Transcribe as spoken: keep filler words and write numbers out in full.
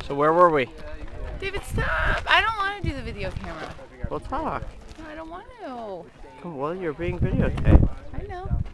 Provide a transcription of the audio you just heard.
So where were we? David, stop! I don't want to do the video camera. We'll talk. No, I don't want to. Well, you're being videotaped. I know.